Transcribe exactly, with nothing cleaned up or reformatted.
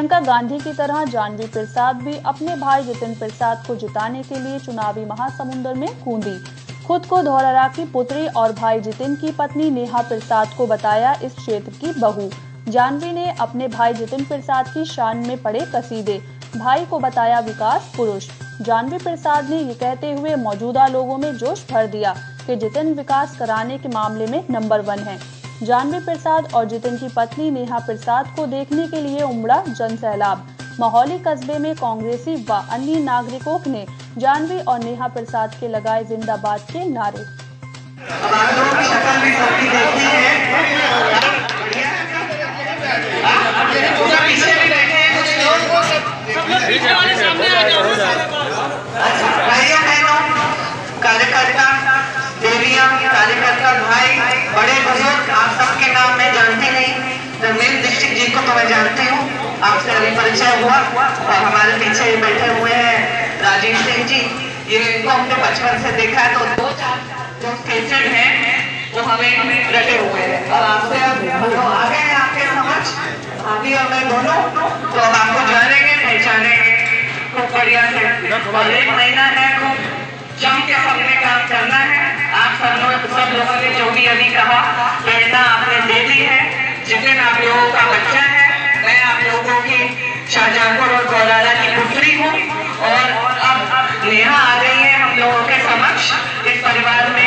प्रियंका गांधी की तरह जाह्नवी प्रसाद भी अपने भाई जितिन प्रसाद को जिताने के लिए चुनावी महासमुंदर में कूदी। खुद को धौरहरा की पुत्री और भाई जितिन की पत्नी नेहा प्रसाद को बताया इस क्षेत्र की बहू। जाह्नवी ने अपने भाई जितिन प्रसाद की शान में पड़े कसीदे, भाई को बताया विकास पुरुष। जाह्नवी प्रसाद ने ये कहते हुए मौजूदा लोगों में जोश भर दिया कि जितिन विकास कराने के मामले में नंबर वन है। जाह्नवी प्रसाद और जितिन की पत्नी नेहा प्रसाद को देखने के लिए उमड़ा जनसैलाब। महोली कस्बे में कांग्रेसी व अन्य नागरिकों ने जाह्नवी और नेहा प्रसाद के लगाए जिंदाबाद के नारे। कार्यकर्ता देवियां, कार्यकर्ता भाई, बड़े बुजुर्ग, आप सबके नाम मैं जानती नहीं। रमेश दीक्षित जी को तो मैं जानती हूँ, आपसे अभी परिचय हुआ। और हमारे पीछे बैठे हुए हैं राजीव सिंह जी, ये इनको हमने बचपन से देखा है, तो दो चार जो स्टेशन है वो हमें रटे हुए हैं। और आपसे अब आ गए हैं आपके समझ, अभी और मैं दोनों, तो हम आपको जानेंगे पहचानेंगे खूब बढ़िया से। और एक महीना है, खूब जम के सबने काम करना है। आप सब लोग सब लोगों ने जो भी अभी कहा, प्रेरणा आपने दे दी है। जितिन आप लोगों का बच्चा है, मैं आप लोगों की शाहजहांपुर और गौरारा की पुत्री हूँ। और अब नेहा आ गई है हम लोगों के समक्ष। इस परिवार में